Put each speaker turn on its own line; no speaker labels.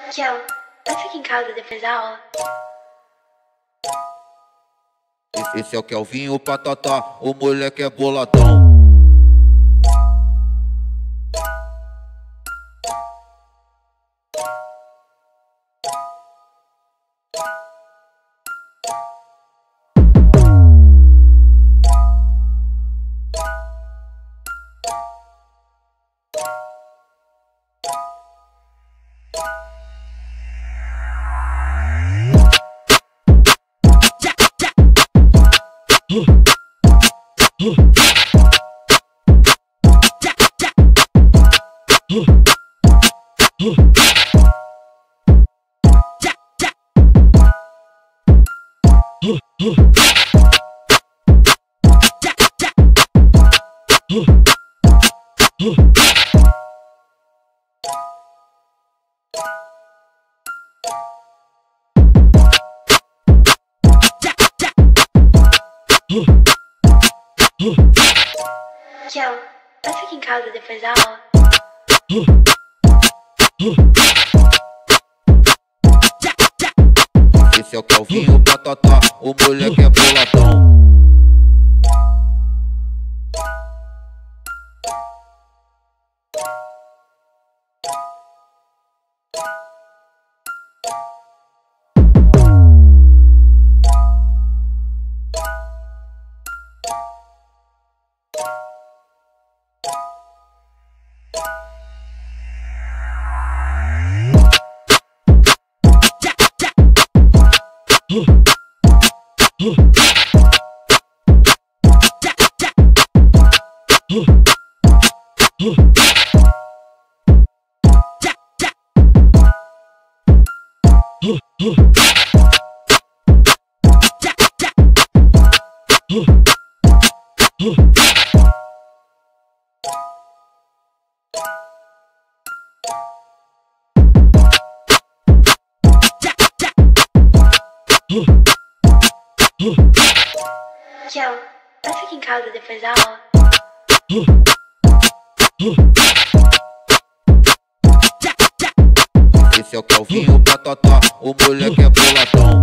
Tchau, eu fico em casa depois da aula.
Esse é o Kelvinho Patatá, o moleque é boladão.
Tchau, eu fico em casa depois da aula.
Esse é o Kelvinho Patatá, o moleque é boladão.
Tchau, eu fico em casa depois da aula.
Esse é o Kelvinho Patatá, o moleque é boladão.